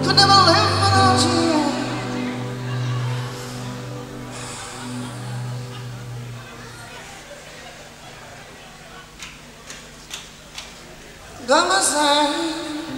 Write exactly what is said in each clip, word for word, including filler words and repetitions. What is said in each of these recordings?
could never live without you. By my side.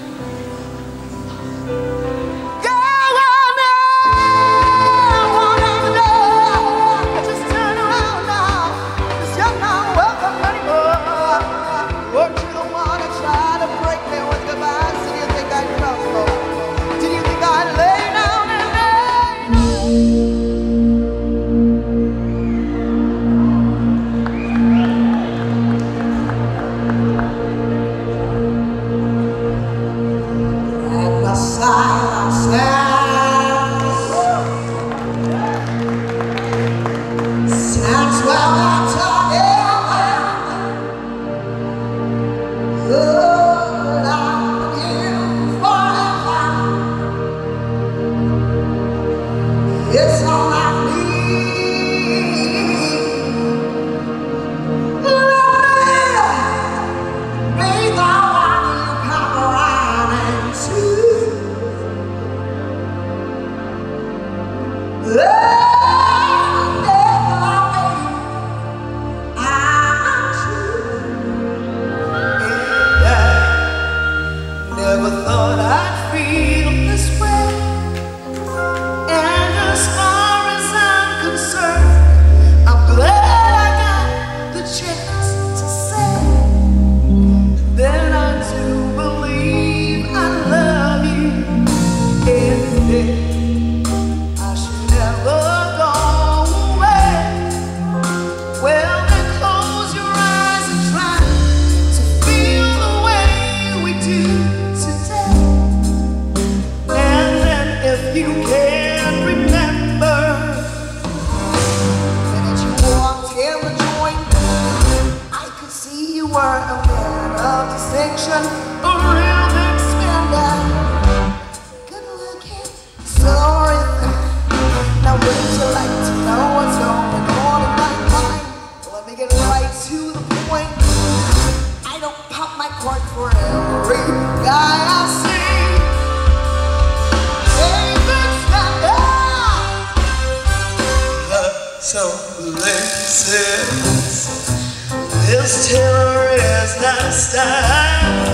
This terror is not a style,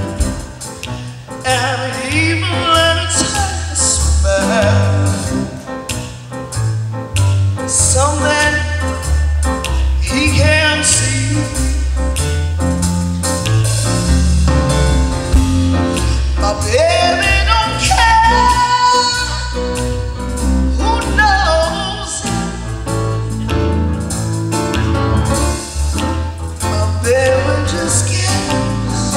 and even when it's a smile, something he can't see. My baby don't care who knows. My baby just cares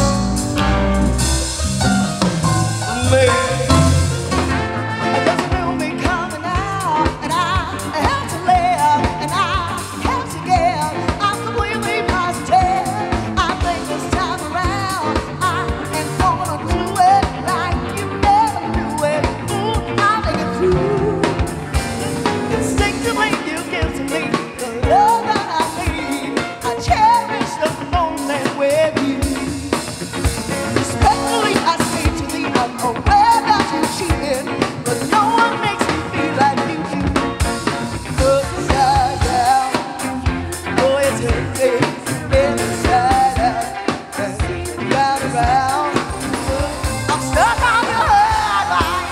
for me. There's a new me coming out, and I have to live, and I have to give. I'm completely positive. I think this time around I am gonna do it like you never do it. Ooh, I'll make it through. Instinctively you give to me the love that I need. I cherish the moment with you. Respectfully I say to thee, I'm aware that you're cheating, but no one makes me feel like you do. Upside down, boy, it's hurting, inside out, and round and round. I'm stuck on your heart, right?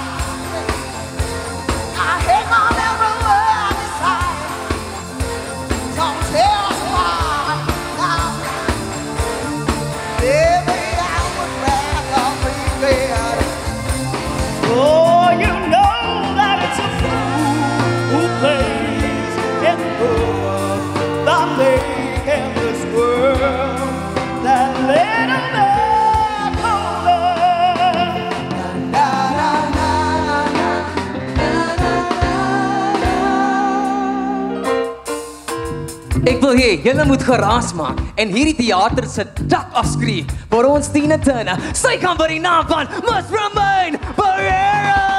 I hate on every word you say. Don't tell us why now. Baby, I would rather regret. Oh, you know that it's a fool who plays in the world, the lake in this world, that little man called love. Na, na, na, na, Ek wil hê julle moet geraas maak en hierdie teater se dak afskryf vir ons Tina Turner. Sy kan by die naam van Miss Ramaine Barnyard.